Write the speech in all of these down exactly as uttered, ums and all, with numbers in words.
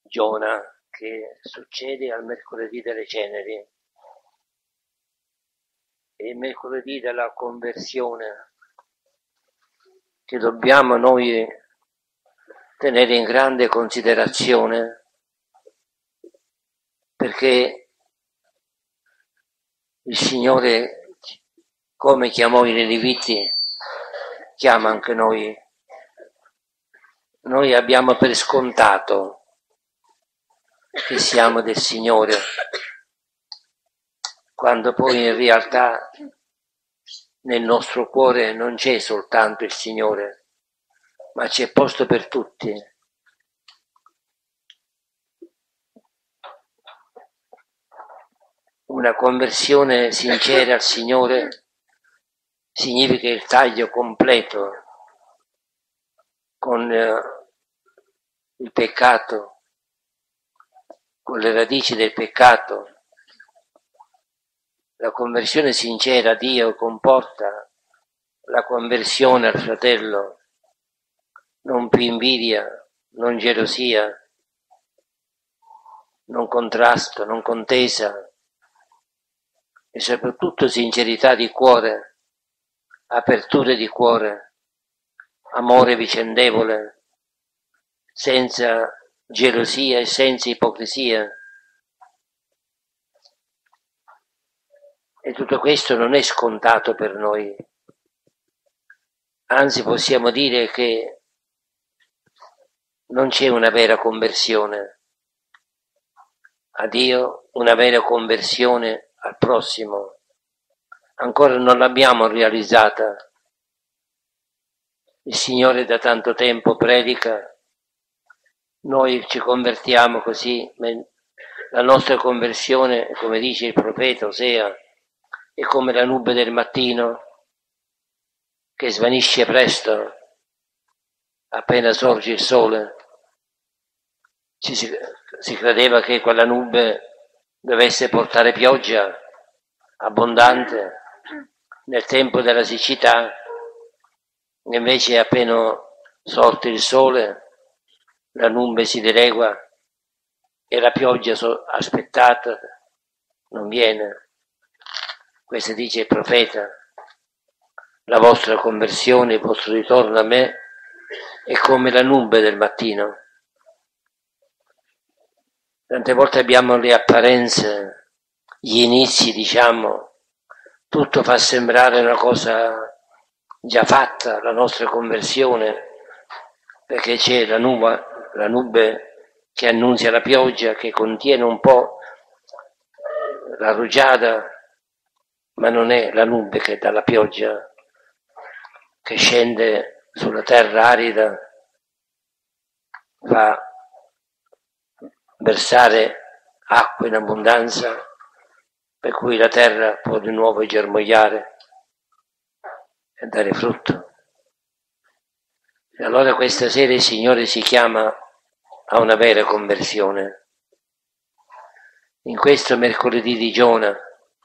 Giona che succede al mercoledì delle ceneri e il mercoledì della conversione, che dobbiamo noi tenere in grande considerazione, perché il Signore, come chiamò i Leviti, chiama anche noi. Noi abbiamo per scontato che siamo del Signore, quando poi in realtà nel nostro cuore non c'è soltanto il Signore, ma c'è posto per tutti. Una conversione sincera al Signore significa il taglio completo con il peccato, con le radici del peccato. La conversione sincera a Dio comporta la conversione al fratello, non più invidia, non gelosia, non contrasto, non contesa e soprattutto sincerità di cuore, apertura di cuore, amore vicendevole, senza gelosia e senza ipocrisia. E tutto questo non è scontato per noi. Anzi, possiamo dire che non c'è una vera conversione a Dio, una vera conversione al prossimo. Ancora non l'abbiamo realizzata. Il Signore da tanto tempo predica, noi ci convertiamo così, la nostra conversione, come dice il profeta Osea, è come la nube del mattino che svanisce presto appena sorge il sole. Ci si, si credeva che quella nube dovesse portare pioggia abbondante nel tempo della siccità, invece appena sorto il sole la nube si dilegua e la pioggia aspettata non viene. Questo dice il profeta: la vostra conversione, il vostro ritorno a me è come la nube del mattino. Tante volte abbiamo le apparenze, gli inizi, diciamo, tutto fa sembrare una cosa già fatta, la nostra conversione, perché c'è la nube, la nube che annunzia la pioggia, che contiene un po' la rugiada, ma non è la nube che dà la pioggia, che scende sulla terra arida, fa versare acqua in abbondanza, per cui la terra può di nuovo germogliare e dare frutto. E allora questa sera il Signore si chiama a una vera conversione. In questo mercoledì di Giona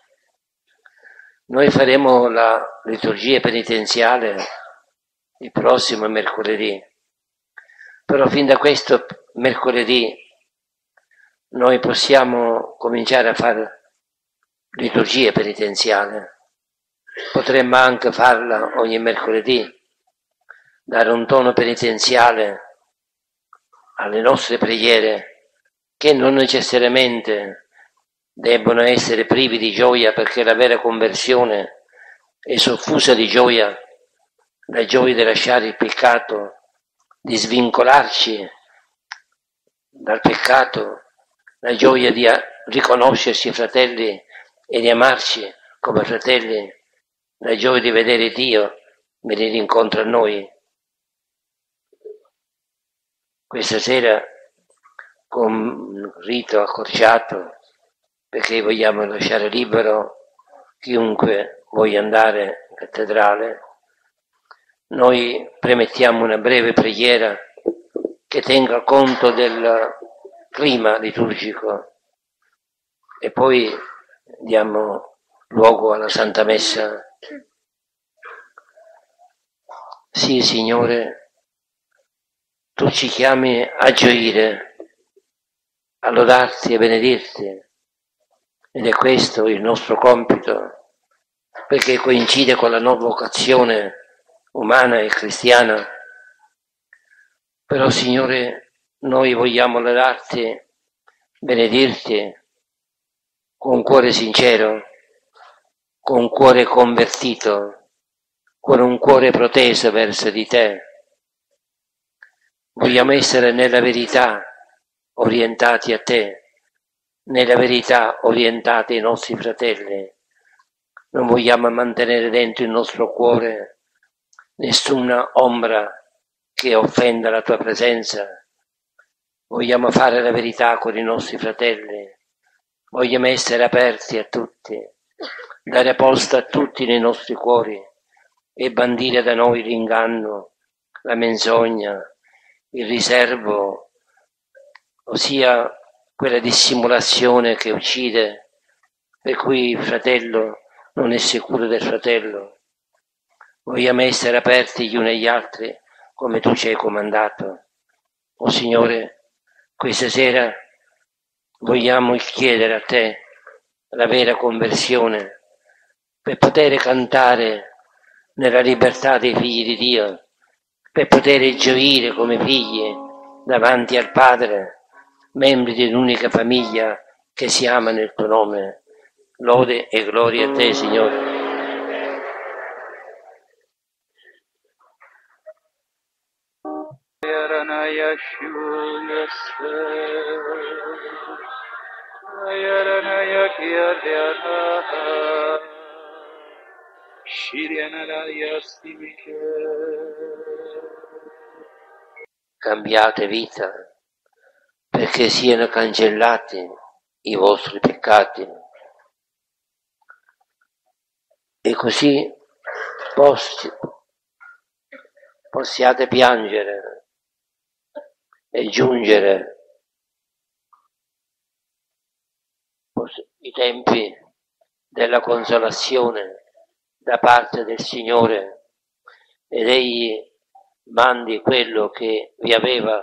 noi faremo la liturgia penitenziale il prossimo mercoledì, però fin da questo mercoledì noi possiamo cominciare a fare liturgia penitenziale. Potremmo anche farla ogni mercoledì, dare un tono penitenziale alle nostre preghiere, che non necessariamente debbono essere privi di gioia, perché la vera conversione è soffusa di gioia, la gioia di lasciare il peccato, di svincolarci dal peccato, la gioia di riconoscerci fratelli e di amarci come fratelli, la gioia di vedere Dio venire incontro a noi. Questa sera, con un rito accorciato, perché vogliamo lasciare libero chiunque voglia andare in cattedrale, noi premettiamo una breve preghiera che tenga conto del clima liturgico e poi diamo luogo alla Santa Messa. Sì, Signore, Tu ci chiami a gioire a lodarti e benedirti. Ed è questo il nostro compito, perché coincide con la nostra vocazione umana e cristiana. Però, Signore, noi vogliamo lodarti, benedirti con un cuore sincero, con un cuore convertito, con un cuore proteso verso di te. Vogliamo essere nella verità orientati a te, nella verità orientati ai nostri fratelli. Non vogliamo mantenere dentro il nostro cuore nessuna ombra che offenda la tua presenza. Vogliamo fare la verità con i nostri fratelli. Vogliamo essere aperti a tutti, dare posto a tutti nei nostri cuori e bandire da noi l'inganno, la menzogna, il riservo, ossia quella dissimulazione che uccide, per cui il fratello non è sicuro del fratello. Vogliamo essere aperti gli uni agli altri come tu ci hai comandato. O Signore, questa sera vogliamo chiedere a te la vera conversione per poter cantare nella libertà dei figli di Dio, per poter gioire come figli davanti al Padre, membri di un'unica famiglia che si ama nel tuo nome. Lode e gloria a te, Signore. Cambiate vita, perché siano cancellati i vostri peccati, e così possi, possiate piangere e giungere i tempi della consolazione da parte del Signore, ed Egli mandi quello che vi aveva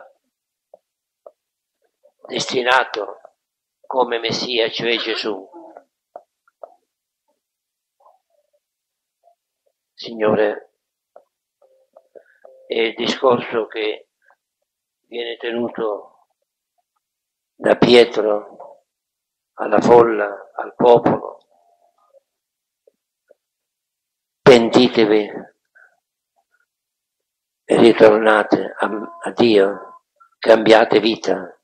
destinato come Messia, cioè Gesù. Signore, è il discorso che viene tenuto da Pietro alla folla, al popolo. Pentitevi e ritornate a, a Dio, cambiate vita.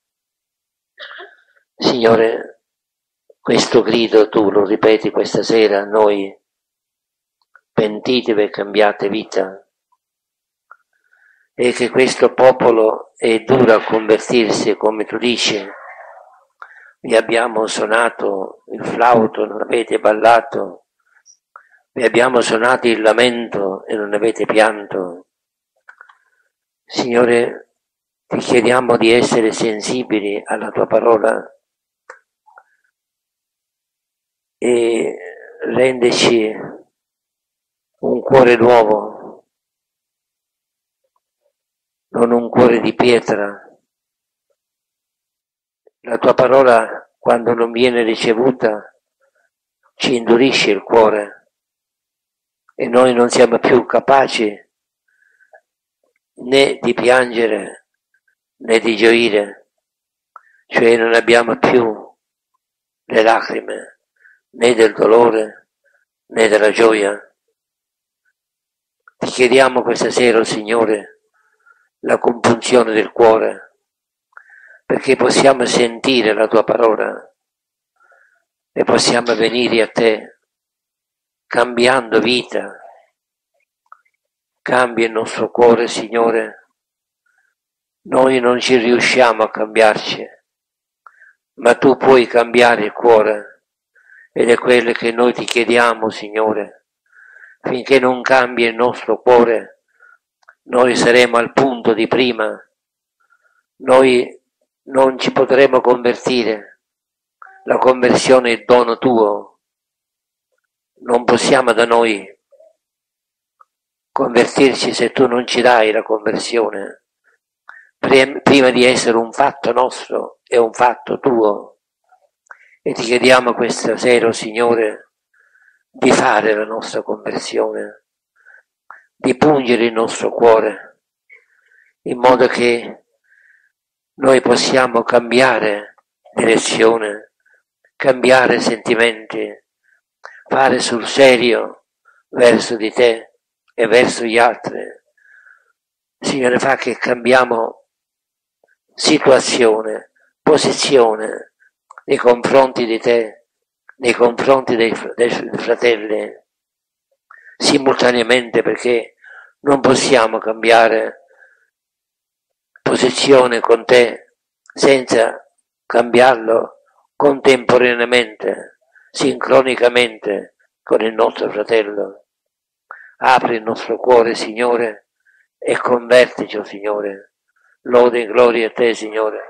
Signore, questo grido tu lo ripeti questa sera a noi, pentitevi e cambiate vita, e che questo popolo è duro a convertirsi, come tu dici. Vi abbiamo suonato il flauto, non avete ballato, vi abbiamo suonato il lamento e non avete pianto. Signore, ti chiediamo di essere sensibili alla tua parola e renderci un cuore nuovo, non un cuore di pietra. La tua parola, quando non viene ricevuta, ci indurisce il cuore e noi non siamo più capaci né di piangere né di gioire, cioè non abbiamo più le lacrime né del dolore né della gioia. Ti chiediamo questa sera, oh Signore, la compunzione del cuore, perché possiamo sentire la tua parola e possiamo venire a te cambiando vita. Cambia il nostro cuore, Signore. Noi non ci riusciamo a cambiarci, ma tu puoi cambiare il cuore, ed è quello che noi ti chiediamo, Signore. Finché non cambia il nostro cuore, noi saremo al punto di prima. Noi non ci potremo convertire. La conversione è il dono tuo. Non possiamo da noi convertirci se tu non ci dai la conversione. Prima di essere un fatto nostro è un fatto tuo. E ti chiediamo questa sera, oh Signore, di fare la nostra conversione, di pungere il nostro cuore, in modo che noi possiamo cambiare direzione, cambiare sentimenti, fare sul serio verso di te e verso gli altri. Signore, fa che cambiamo situazione, posizione nei confronti di te, nei confronti dei, dei fratelli, simultaneamente, perché non possiamo cambiare posizione con te senza cambiarlo contemporaneamente, sincronicamente con il nostro fratello. Apri il nostro cuore, Signore, e convertici, oh Signore. Lode e gloria a te, Signore.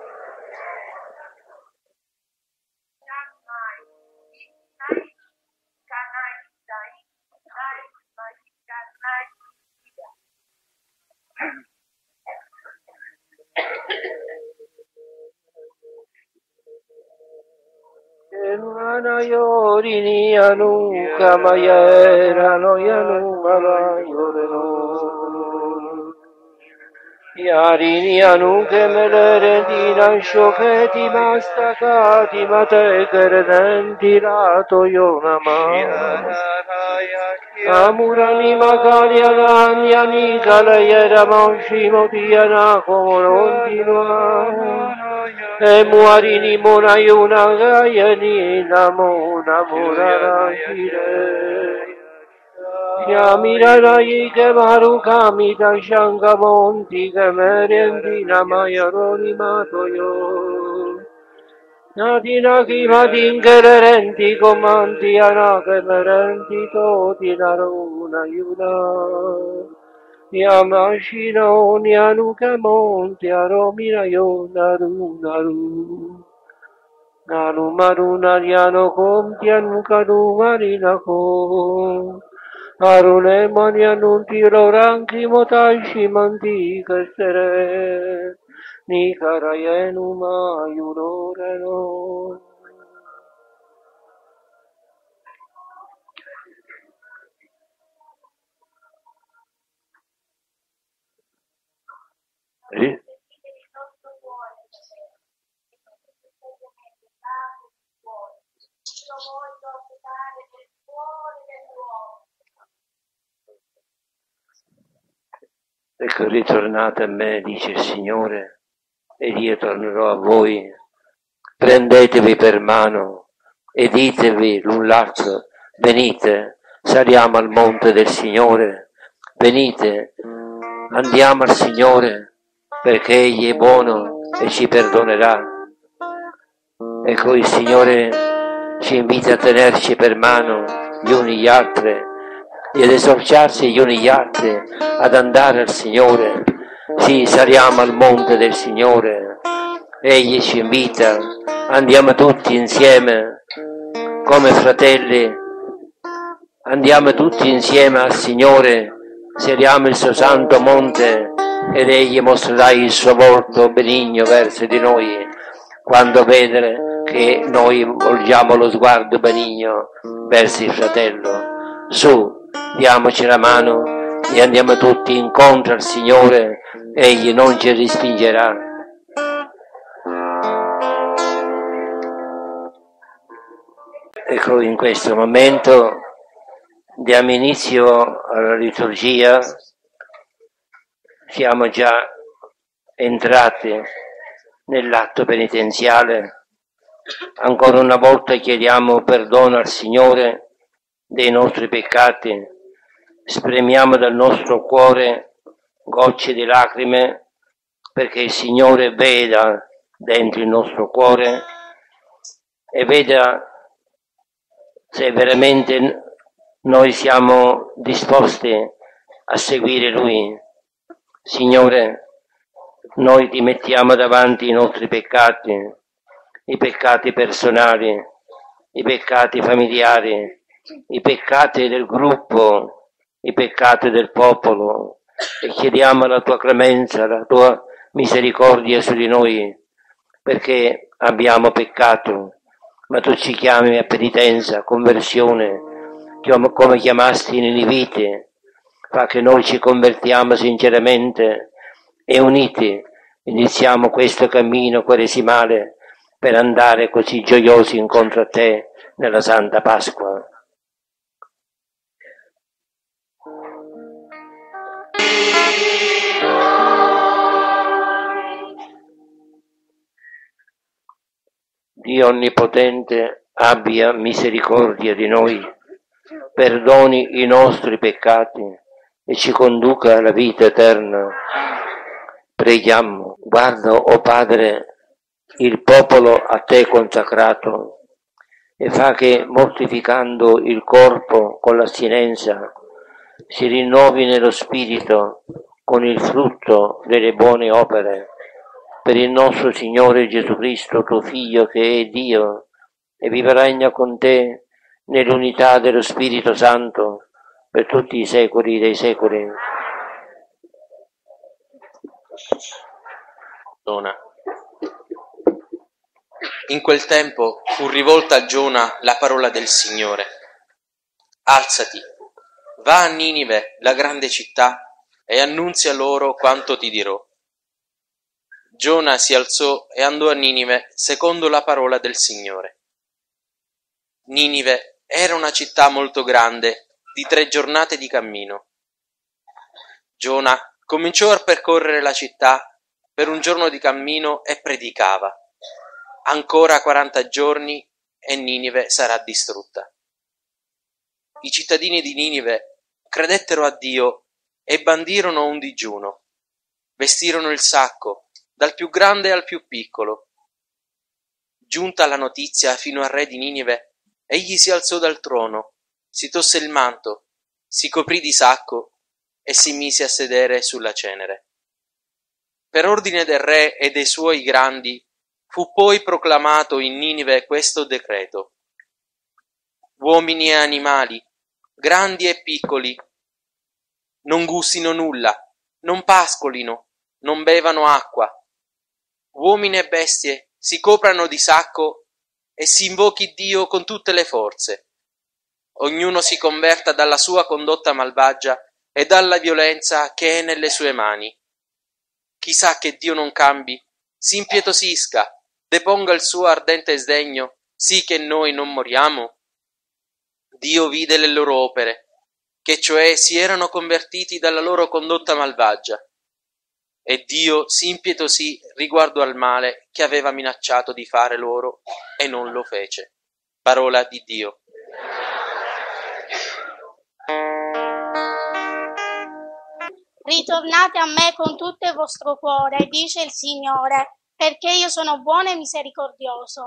Mana yorini anu kamayera no yanu mana yoreno yarini anu kemelere dinan shoketi mastakati mate kerdenti lato yonama amurani magari alani kalayera manshimo diana komorontinua e muarini mona yuna gayani namo namora rashire yamira rai ke maru kami ta shanga monti ke merendi namayaroni matoyo nadina ki madin kerenti komanti ana ke merenti to dinaruna yuna Yamashino Nyanu Kamonti Aromina Yo Naru Naru Naru Maru Naryano Kom Tianu Kadu Marina Kom Arune Manyanu Tiro Ranki Motashi Manti Kastere Nikarayenu Mayuroreno Sì. Ecco, ritornate a me, dice il Signore, ed io tornerò a voi. Prendetevi per mano e ditevi l'un l'altro, venite, saliamo al monte del Signore, venite, andiamo al Signore, perché Egli è buono e ci perdonerà. Ecco, il Signore ci invita a tenerci per mano gli uni gli altri e ad esorciarsi gli uni gli altri ad andare al Signore. Sì, saliamo al monte del Signore, Egli ci invita, andiamo tutti insieme come fratelli, andiamo tutti insieme al Signore, saliamo il suo santo monte ed Egli mostrerà il suo volto benigno verso di noi quando vedere che noi volgiamo lo sguardo benigno verso il fratello. Su, diamoci la mano e andiamo tutti incontro al Signore, Egli non ci respingerà. Ecco, in questo momento diamo inizio alla liturgia. Siamo già entrati nell'atto penitenziale. Ancora una volta chiediamo perdono al Signore dei nostri peccati, spremiamo dal nostro cuore gocce di lacrime perché il Signore veda dentro il nostro cuore e veda se veramente noi siamo disposti a seguire Lui. Signore, noi ti mettiamo davanti i nostri peccati, i peccati personali, i peccati familiari, i peccati del gruppo, i peccati del popolo e chiediamo la tua clemenza, la tua misericordia su di noi perché abbiamo peccato, ma tu ci chiami a penitenza, a conversione, come chiamasti i Niniviti. Fa che noi ci convertiamo sinceramente e uniti iniziamo questo cammino quaresimale per andare così gioiosi incontro a te nella Santa Pasqua. Dio Onnipotente abbia misericordia di noi, perdoni i nostri peccati e ci conduca alla vita eterna. Preghiamo. Guarda, o Padre, il popolo a te consacrato e fa che, mortificando il corpo con l'astinenza, si rinnovi nello spirito con il frutto delle buone opere. Per il nostro Signore Gesù Cristo, tuo Figlio, che è Dio e vive e regna con te nell'unità dello Spirito Santo per tutti i secoli dei secoli. Giona. In quel tempo fu rivolta a Giona la parola del Signore. Alzati, va a Ninive, la grande città, e annunzia loro quanto ti dirò. Giona si alzò e andò a Ninive secondo la parola del Signore. Ninive era una città molto grande, di tre giornate di cammino. Giona cominciò a percorrere la città per un giorno di cammino e predicava: ancora quaranta giorni e Ninive sarà distrutta. I cittadini di Ninive credettero a Dio e bandirono un digiuno. Vestirono il sacco, dal più grande al più piccolo. Giunta la notizia fino al re di Ninive, egli si alzò dal trono, si tosse il manto, si coprì di sacco e si mise a sedere sulla cenere. Per ordine del re e dei suoi grandi fu poi proclamato in Ninive questo decreto: uomini e animali, grandi e piccoli, non gustino nulla, non pascolino, non bevano acqua. Uomini e bestie si coprano di sacco e si invochi Dio con tutte le forze. Ognuno si converta dalla sua condotta malvagia e dalla violenza che è nelle sue mani. Chissà che Dio non cambi, si impietosisca, deponga il suo ardente sdegno, sì che noi non moriamo. Dio vide le loro opere, che cioè si erano convertiti dalla loro condotta malvagia, e Dio si impietosì riguardo al male che aveva minacciato di fare loro e non lo fece. Parola di Dio. Ritornate a me con tutto il vostro cuore, dice il Signore, perché io sono buono e misericordioso.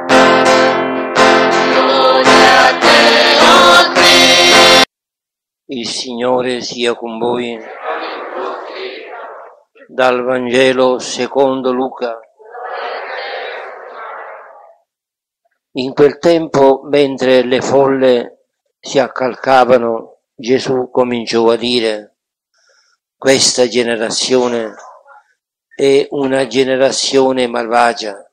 Il Signore sia con voi. Dal Vangelo secondo Luca. In quel tempo, mentre le folle si accalcavano, Gesù cominciò a dire: questa generazione è una generazione malvagia.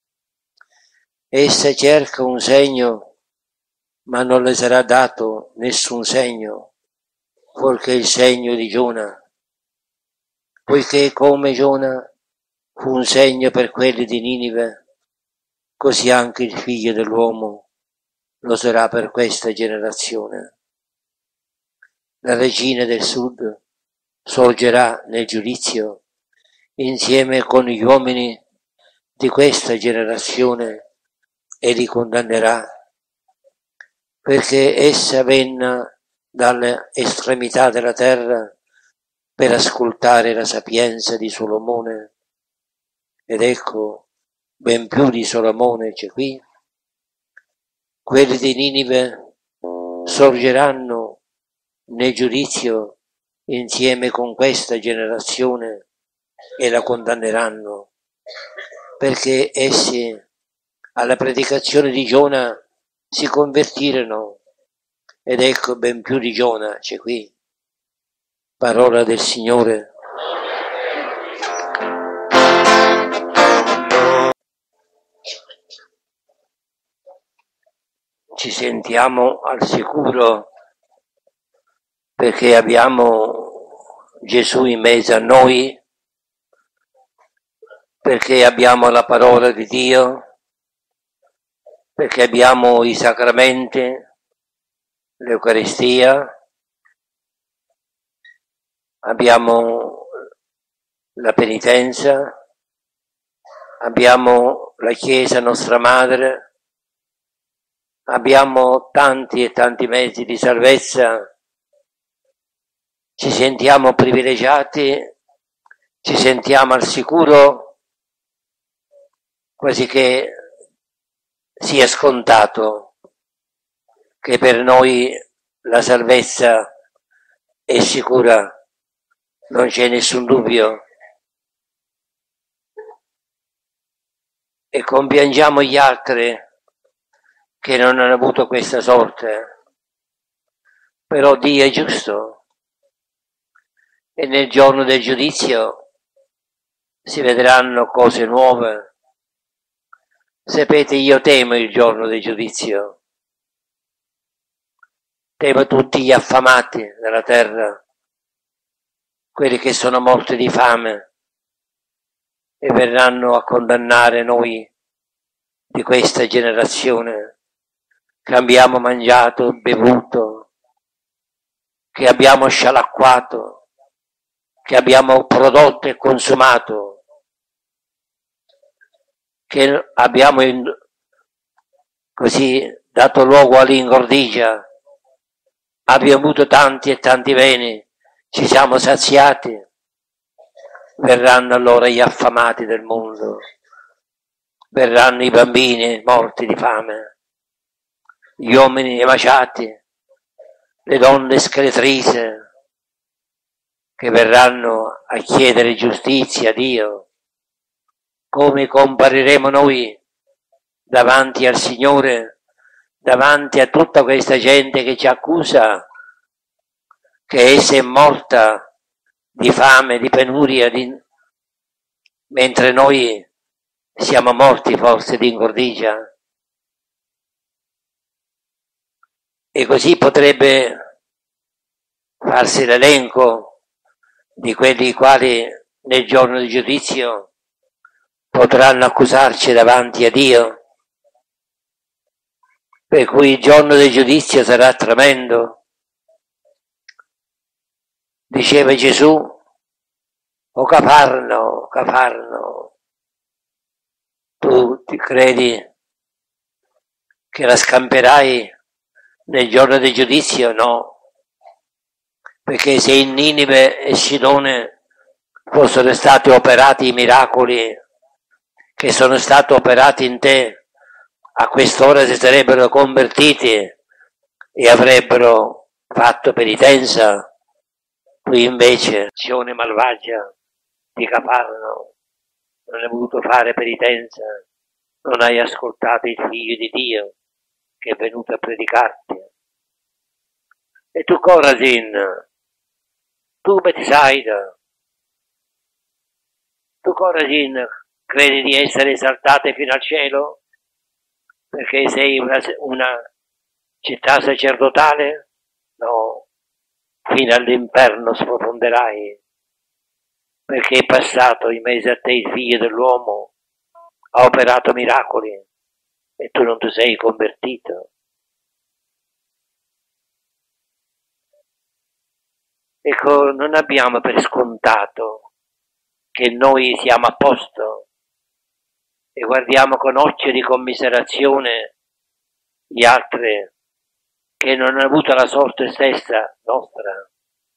Essa cerca un segno, ma non le sarà dato nessun segno, fuorché il segno di Giona. Poiché come Giona fu un segno per quelli di Ninive, così anche il Figlio dell'uomo lo sarà per questa generazione. La regina del sud sorgerà nel giudizio insieme con gli uomini di questa generazione e li condannerà, perché essa venne dalle estremità della terra per ascoltare la sapienza di Solomone, ed ecco, ben più di Solomone c'è qui. Quelli di Ninive sorgeranno nel giudizio insieme con questa generazione e la condanneranno, perché essi alla predicazione di Giona si convertirono, ed ecco, ben più di Giona c'è qui. Parola del Signore. ci sentiamo al sicuro perché abbiamo Gesù in mezzo a noi, perché abbiamo la parola di Dio, perché abbiamo i sacramenti, l'Eucaristia, abbiamo la penitenza, abbiamo la Chiesa nostra madre, abbiamo tanti e tanti mezzi di salvezza, ci sentiamo privilegiati, ci sentiamo al sicuro, quasi che sia scontato che per noi la salvezza è sicura, non c'è nessun dubbio. E compiangiamo gli altri che non hanno avuto questa sorte, però Dio è giusto e nel giorno del giudizio si vedranno cose nuove. Sapete, io temo il giorno del giudizio, temo tutti gli affamati della terra, quelli che sono morti di fame e verranno a condannare noi di questa generazione che abbiamo mangiato, bevuto, che abbiamo scialacquato, che abbiamo prodotto e consumato, che abbiamo in, così dato luogo all'ingordigia, abbiamo avuto tanti e tanti beni, ci siamo saziati. Verranno allora gli affamati del mondo, verranno i bambini morti di fame, gli uomini emaciati, le donne scheletrise, che verranno a chiedere giustizia a Dio. Come compariremo noi davanti al Signore, davanti a tutta questa gente che ci accusa, che essa è morta di fame, di penuria, di... mentre noi siamo morti forse di ingordigia. E così potrebbe farsi l'elenco di quelli i quali nel giorno di giudizio potranno accusarci davanti a Dio, per cui il giorno del giudizio sarà tremendo. Diceva Gesù, o Cafarno, Cafarno, tu ti credi che la scamperai nel giorno del giudizio? No, perché se in Ninive e Sidone fossero stati operati i miracoli che sono stati operati in te, a quest'ora si sarebbero convertiti e avrebbero fatto penitenza. Qui invece, azione malvagia di Cafarno, non hai voluto fare penitenza, non hai ascoltato il Figlio di Dio che è venuto a predicarti. E tu, Corazin, tu Betsaida, tu Corazin, credi di essere esaltata fino al cielo perché sei una, una città sacerdotale? No. Fino all'inferno sprofonderai, perché è passato in mezzo a te il Figlio dell'uomo, ha operato miracoli e tu non ti sei convertito. Ecco, non abbiamo per scontato che noi siamo a posto e guardiamo con occhio di commiserazione gli altri che non hanno avuto la sorte stessa nostra,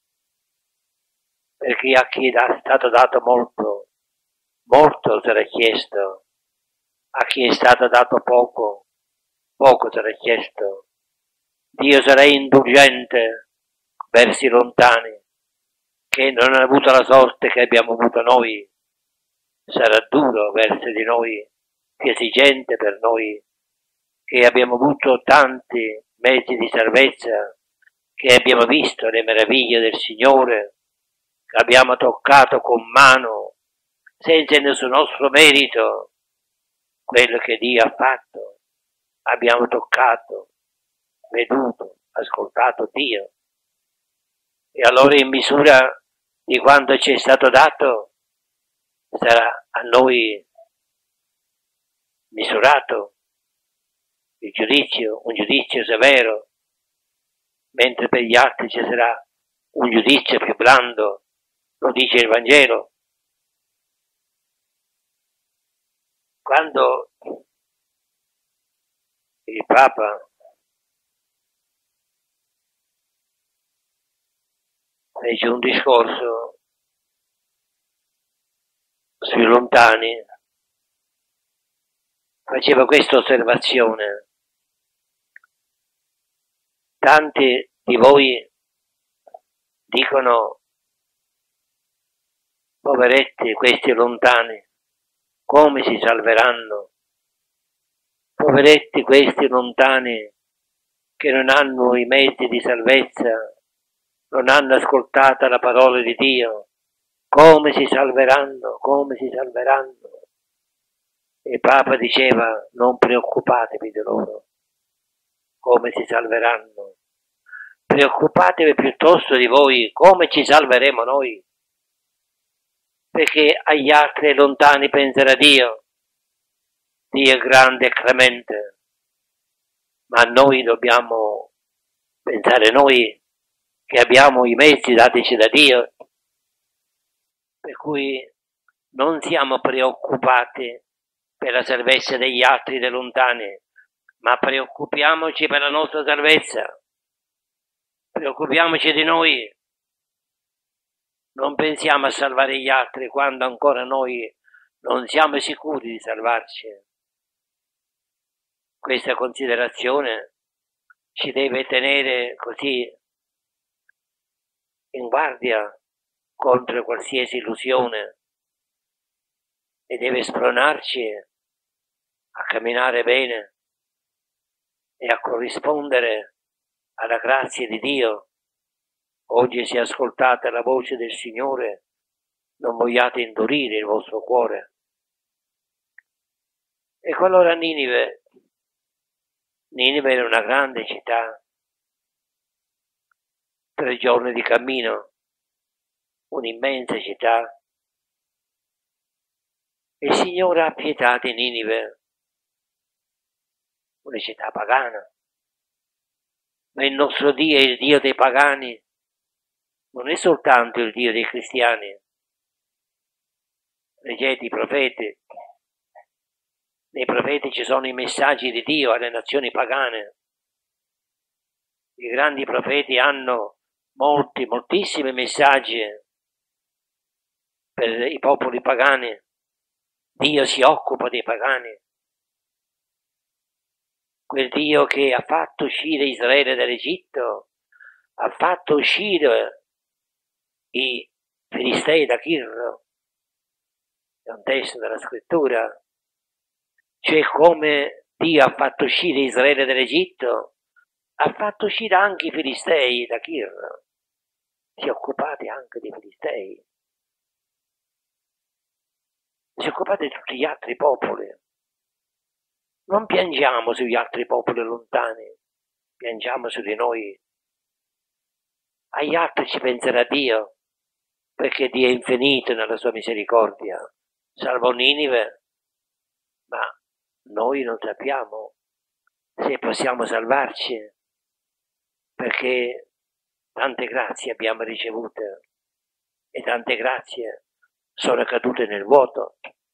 perché a chi è stato dato molto, molto sarà chiesto, a chi è stato dato poco, poco sarà chiesto. Dio sarà indulgente verso i lontani, che non hanno avuto la sorte che abbiamo avuto noi, sarà duro verso di noi, più esigente per noi, che abbiamo avuto tanti mezzi di salvezza, che abbiamo visto le meraviglie del Signore, che abbiamo toccato con mano, senza nessun nostro merito, quello che Dio ha fatto, abbiamo toccato, veduto, ascoltato Dio. E allora in misura di quanto ci è stato dato sarà a noi misurato il giudizio, un giudizio severo, mentre per gli altri ci sarà un giudizio più blando, lo dice il Vangelo. Quando il Papa fece un discorso sui lontani, faceva questa osservazione: tanti di voi dicono, poveretti questi lontani, come si salveranno? Poveretti questi lontani che non hanno i mezzi di salvezza, non hanno ascoltato la parola di Dio, come si salveranno? Come si salveranno? E il Papa diceva, non preoccupatevi di loro, come si salveranno? Preoccupatevi piuttosto di voi, come ci salveremo noi? Perché agli altri lontani penserà Dio, Dio è grande e clemente, ma a noi dobbiamo pensare noi che abbiamo i mezzi datici da Dio, per cui non siamo preoccupati per la salvezza degli altri dei lontani, ma preoccupiamoci per la nostra salvezza, preoccupiamoci di noi, non pensiamo a salvare gli altri quando ancora noi non siamo sicuri di salvarci. Questa considerazione ci deve tenere così in guardia contro qualsiasi illusione e deve spronarci a camminare bene e a corrispondere alla grazia di Dio. Oggi se ascoltate la voce del Signore, non vogliate indurire il vostro cuore. E allora Ninive, Ninive era una grande città, tre giorni di cammino, un'immensa città. E il Signore ha pietà di Ninive, una città pagana. Ma il nostro Dio è il Dio dei pagani, non è soltanto il Dio dei cristiani. Leggete i profeti. Nei profeti ci sono i messaggi di Dio alle nazioni pagane. I grandi profeti hanno molti, moltissimi messaggi per i popoli pagani. Dio si occupa dei pagani. Quel Dio che ha fatto uscire Israele dall'Egitto, ha fatto uscire i Filistei da Kir, è un testo della scrittura, cioè come Dio ha fatto uscire Israele dall'Egitto, ha fatto uscire anche i Filistei da Kir, si è occupati anche dei Filistei, si è occupati di tutti gli altri popoli. Non piangiamo sugli altri popoli lontani, piangiamo su di noi. Agli altri ci penserà Dio, perché Dio è infinito nella sua misericordia. Salvò Ninive, ma noi non sappiamo se possiamo salvarci, perché tante grazie abbiamo ricevute e tante grazie sono cadute nel vuoto.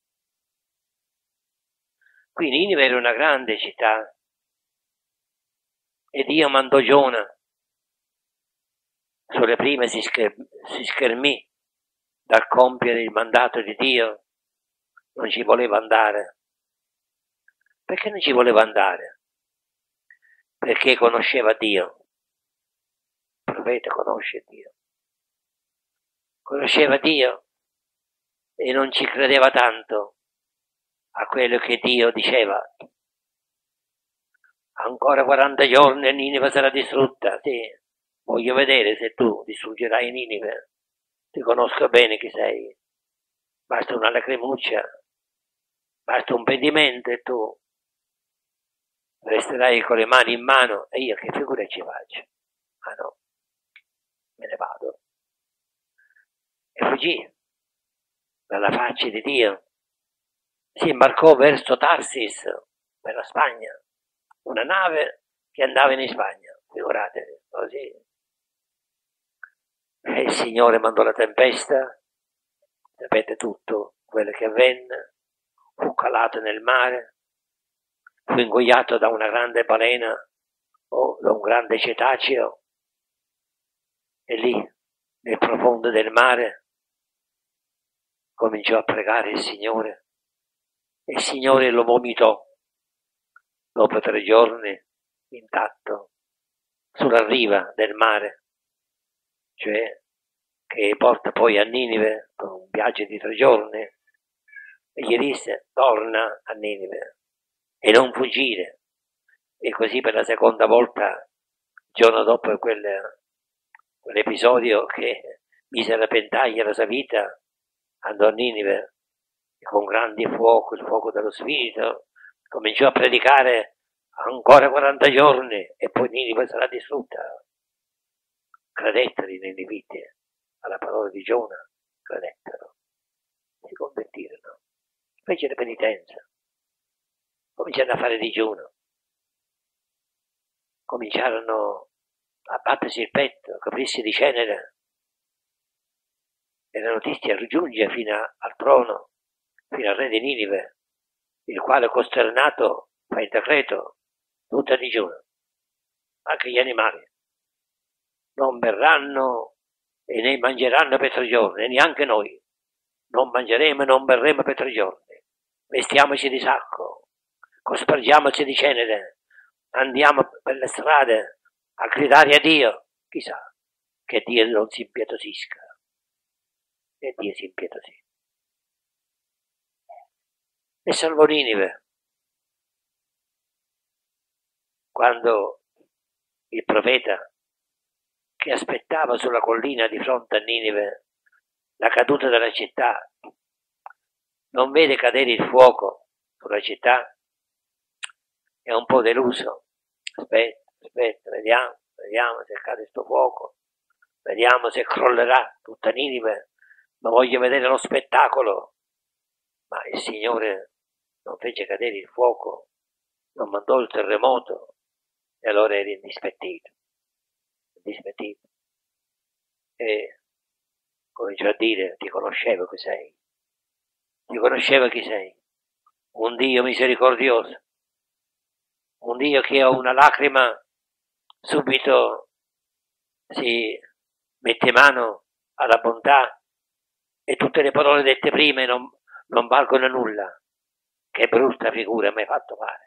Qui Ninive era una grande città e Dio mandò Giona. Sulle prime si, scher- si schermì dal compiere il mandato di Dio, non ci voleva andare. Perché non ci voleva andare? Perché conosceva Dio. Il profeta conosce Dio. Conosceva Dio e non ci credeva tanto a quello che Dio diceva. Ancora quaranta giorni e Ninive sarà distrutta. Sì, voglio vedere se tu distruggerai Ninive. Ti conosco bene chi sei. Basta una lacrimuccia, basta un pentimento e tu resterai con le mani in mano e io che figura ci faccio? Ah no, me ne vado. E fuggì dalla faccia di Dio. Si imbarcò verso Tarsis, per la Spagna, una nave che andava in Spagna, figuratevi, così. E il Signore mandò la tempesta, sapete tutto quello che avvenne, fu calato nel mare, fu ingoiato da una grande balena o da un grande cetaceo, e lì, nel profondo del mare, cominciò a pregare il Signore, e il Signore lo vomitò dopo tre giorni intatto sulla riva del mare, cioè che porta poi a Ninive con un viaggio di tre giorni, e gli disse torna a Ninive e non fuggire. E così per la seconda volta, il giorno dopo quel, quell'episodio che mise a repentaglio la sua vita, andò a Ninive e con grande fuoco, il fuoco dello Spirito, cominciò a predicare ancora quaranta giorni e poi Ninive sarà distrutta. Credettero i niniviti alla parola di Giona, credettero, si convertirono, fecero penitenza, cominciarono a fare digiuno, cominciarono a battersi il petto, coprirsi di cenere, e la notizia raggiunge fino a, al trono, fino al re di Ninive, il quale costernato fa il decreto tutto a digiuno, anche gli animali non berranno e ne mangeranno per tre giorni, e neanche noi non mangeremo e non berremo per tre giorni. Vestiamoci di sacco, cospargiamoci di cenere, andiamo per le strade a gridare a Dio. Chissà che Dio non si impietosisca, e Dio si impietosì e salvò Ninive. Quando il profeta, che aspettava sulla collina di fronte a Ninive la caduta della città, non vede cadere il fuoco sulla città, è un po' deluso. Aspetta, aspetta, vediamo, vediamo se cade sto fuoco, vediamo se crollerà tutta Ninive, ma voglio vedere lo spettacolo. Ma il Signore non fece cadere il fuoco, non mandò il terremoto, e allora era indispettito. Indispettito. E cominciò a dire: ti conoscevo chi sei, ti conoscevo chi sei, un Dio misericordioso, un Dio che a una lacrima subito si mette mano alla bontà, e tutte le parole dette prima non, non valgono nulla. Che brutta figura mi hai fatto fare.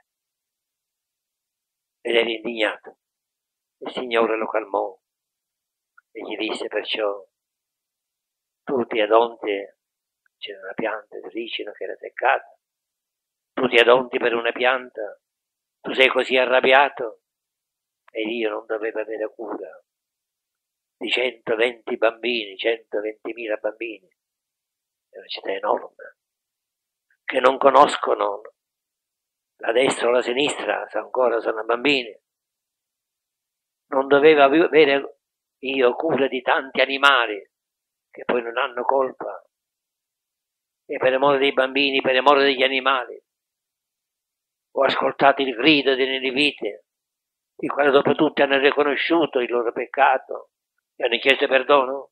Ed era indignato. Il Signore lo calmò e gli disse perciò: tu ti adonti, c'era una pianta di ricino che era seccata, tu ti adonti per una pianta, tu sei così arrabbiato, e Dio non doveva avere cura di centoventi bambini, centoventimila bambini, è una città enorme, che non conoscono la destra o la sinistra, se ancora sono bambini. Non doveva avere io cura di tanti animali che poi non hanno colpa, e per amore dei bambini, per amore degli animali, ho ascoltato il grido dei niniviti, i quali dopo tutti hanno riconosciuto il loro peccato e hanno chiesto perdono.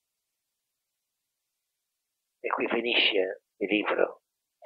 E qui finisce il libro,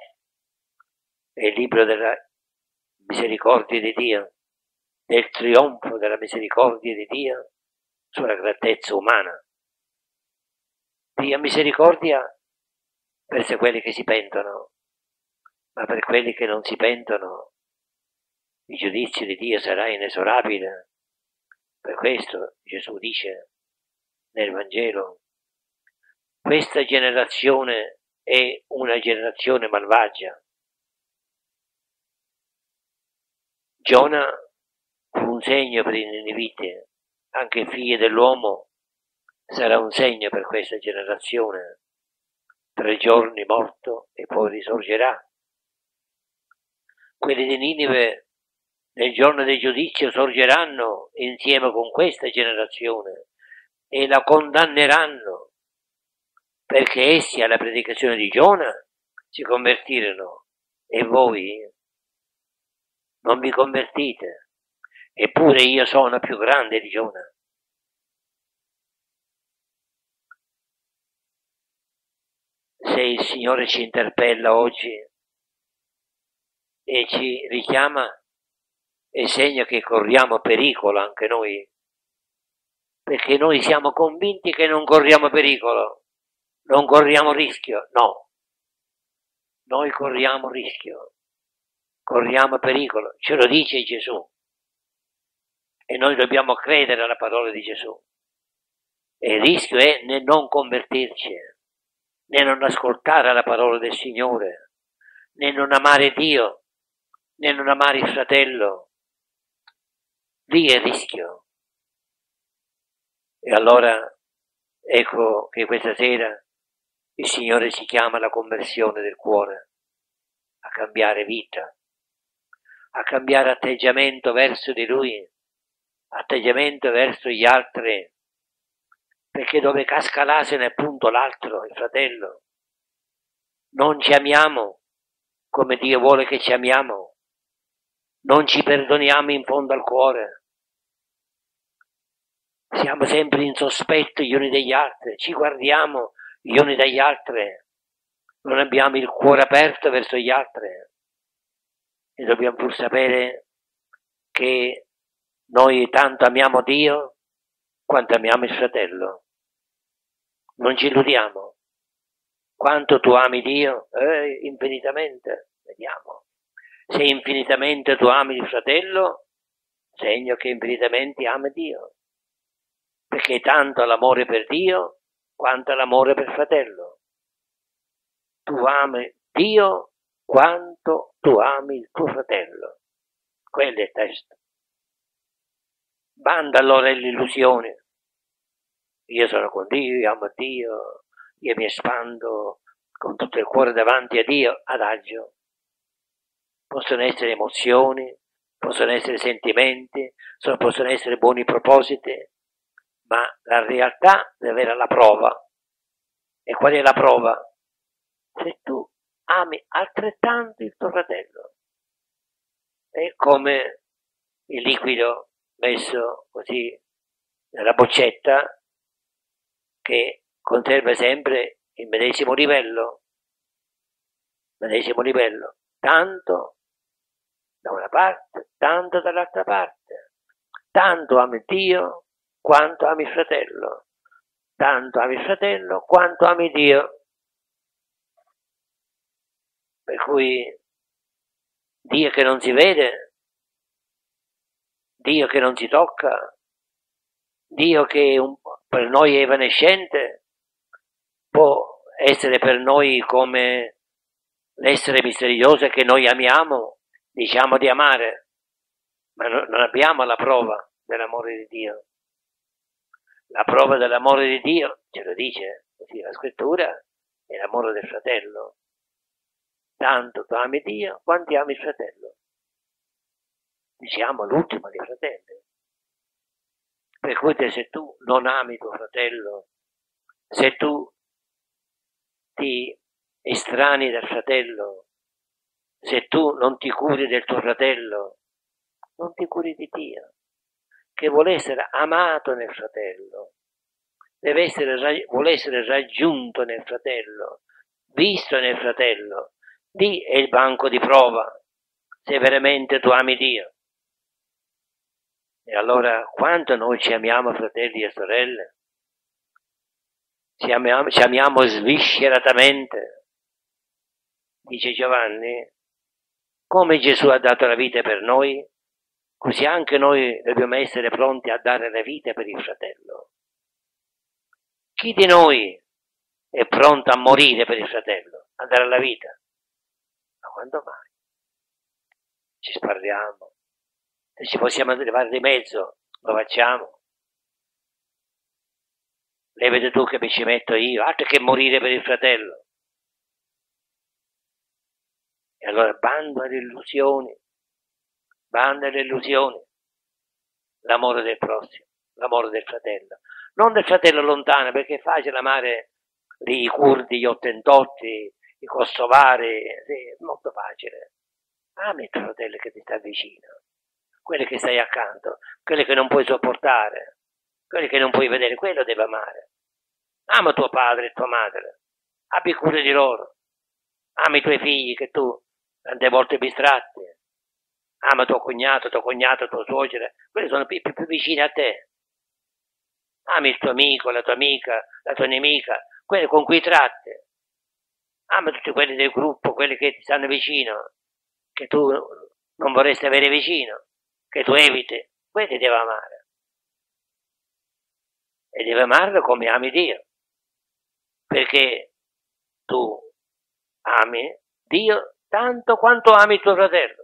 è il libro della misericordia di Dio, del trionfo della misericordia di Dio sulla grettezza umana. Dio misericordia verso quelli che si pentono, ma per quelli che non si pentono il giudizio di Dio sarà inesorabile. Per questo Gesù dice nel Vangelo: questa generazione è una generazione malvagia. Giona fu un segno per i niniviti, anche il figlio dell'uomo sarà un segno per questa generazione. Tre giorni morto e poi risorgerà. Quelli di Ninive nel giorno del giudizio sorgeranno insieme con questa generazione e la condanneranno, perché essi alla predicazione di Giona si convertirono e voi non vi convertite, eppure io sono più grande di Giona. Se il Signore ci interpella oggi e ci richiama, è segno che corriamo pericolo anche noi, perché noi siamo convinti che non corriamo pericolo, non corriamo rischio, no, noi corriamo rischio, corriamo pericolo, ce lo dice Gesù e noi dobbiamo credere alla parola di Gesù. E il rischio è nel non convertirci, nel non ascoltare la parola del Signore, nel non amare Dio, nel non amare il fratello. Lì è il rischio. E allora ecco che questa sera il Signore ci chiama alla conversione del cuore, a cambiare vita, a cambiare atteggiamento verso di Lui, atteggiamento verso gli altri, perché dove casca l'asino è appunto l'altro, il fratello. Non ci amiamo come Dio vuole che ci amiamo, non ci perdoniamo in fondo al cuore, siamo sempre in sospetto gli uni degli altri, ci guardiamo gli uni dagli altri, non abbiamo il cuore aperto verso gli altri e dobbiamo pur sapere che noi tanto amiamo Dio quanto amiamo il fratello. Non ci illudiamo. Quanto tu ami Dio? Eh, infinitamente. Vediamo. Se infinitamente tu ami il fratello, segno che infinitamente ami Dio. Perché tanto l'amore per Dio quanto l'amore per il fratello. Tu ami Dio quanto tu ami il tuo fratello. Quello è il testo. Banda allora l'illusione. Io sono con Dio, io amo Dio, io mi espando con tutto il cuore davanti a Dio, adagio. Possono essere emozioni, possono essere sentimenti, possono essere buoni propositi, ma la realtà deve avere la prova. E qual è la prova? Se tu ami altrettanto il tuo fratello. È come il liquido messo così nella boccetta che conserva sempre il medesimo livello, medesimo livello, tanto da una parte, tanto dall'altra parte, tanto ami Dio quanto ami il fratello, tanto ami il fratello quanto ami Dio. Per cui Dio che non si vede, Dio che non si tocca, Dio che un, per noi è evanescente, può essere per noi come l'essere misterioso che noi amiamo, diciamo di amare, ma no, non abbiamo la prova dell'amore di Dio. La prova dell'amore di Dio, ce lo dice così la scrittura, è l'amore del fratello. Tanto tu ami Dio quanto ami il fratello. Diciamo l'ultimo dei fratelli. Per cui se tu non ami tuo fratello, se tu ti estranei dal fratello, se tu non ti curi del tuo fratello, non ti curi di Dio, che vuole essere amato nel fratello, deve essere, vuole essere raggiunto nel fratello, visto nel fratello. Lì è il banco di prova, se veramente tu ami Dio. E allora quanto noi ci amiamo, fratelli e sorelle? Ci amiamo, ci amiamo svisceratamente. Dice Giovanni, come Gesù ha dato la vita per noi, così anche noi dobbiamo essere pronti a dare la vita per il fratello. Chi di noi è pronto a morire per il fratello, a dare la vita? Ma quando mai? Ci sparliamo. Se ci possiamo levare di mezzo, lo facciamo. Levati tu che mi ci metto io, altro che morire per il fratello. E allora bando alle illusioni, bando alle illusioni, l'amore del prossimo, l'amore del fratello, non del fratello lontano, perché è facile amare i curdi, gli ottantotti, i kosovari, sì, molto facile. Ami il tuo fratello che ti sta vicino, quelli che stai accanto, quelli che non puoi sopportare, quelli che non puoi vedere, quello deve amare. Ama tuo padre e tua madre, abbi cura di loro, ama i tuoi figli che tu tante volte bistratti, ama tuo cognato, tuo cognato, tua suocera, quelli sono più, più, più vicini a te. Ami il tuo amico, la tua amica, la tua nemica, quelli con cui tratti. Ama tutti quelli del gruppo, quelli che ti stanno vicino, che tu non vorresti avere vicino, che tu eviti, quelli devi amare. E devi amarlo come ami Dio, perché tu ami Dio tanto quanto ami il tuo fratello.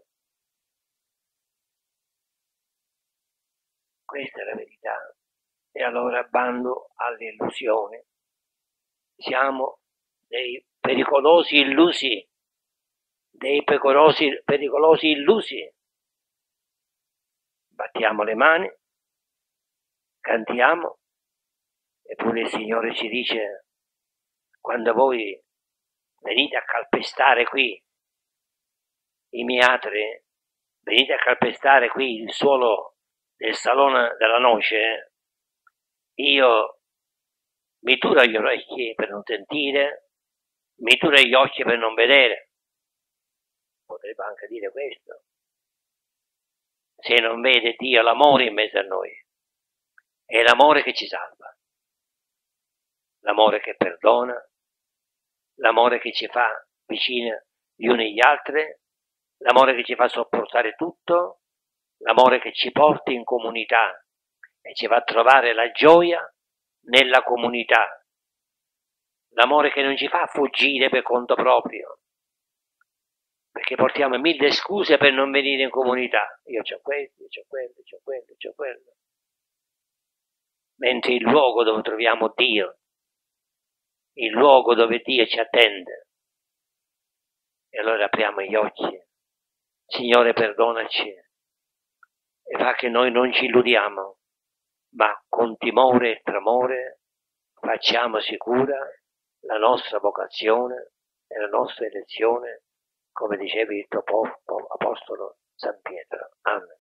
Questa è la verità. E allora bando alle illusioni. Siamo dei pericolosi illusi, dei pericolosi, pericolosi illusi. Battiamo le mani, cantiamo, eppure il Signore ci dice: quando voi venite a calpestare qui i miatri, venite a calpestare qui il suolo del salone della noce, io mi turo gli orecchi per non sentire, mi turo gli occhi per non vedere. Potrebbe anche dire questo. Se non vede Dio l'amore in mezzo a noi, è l'amore che ci salva, l'amore che perdona, l'amore che ci fa vicini gli uni agli altri, l'amore che ci fa sopportare tutto, l'amore che ci porta in comunità e ci fa trovare la gioia nella comunità, l'amore che non ci fa fuggire per conto proprio, perché portiamo mille scuse per non venire in comunità. Io c'ho questo, io c'ho quello, c'ho quello, c'ho quello. Mentre il luogo dove troviamo Dio, il luogo dove Dio ci attende, e allora apriamo gli occhi. Signore, perdonaci e fa che noi non ci illudiamo, ma con timore e tremore facciamo sicura la nostra vocazione e la nostra elezione, come diceva il tuo apostolo San Pietro. Amen.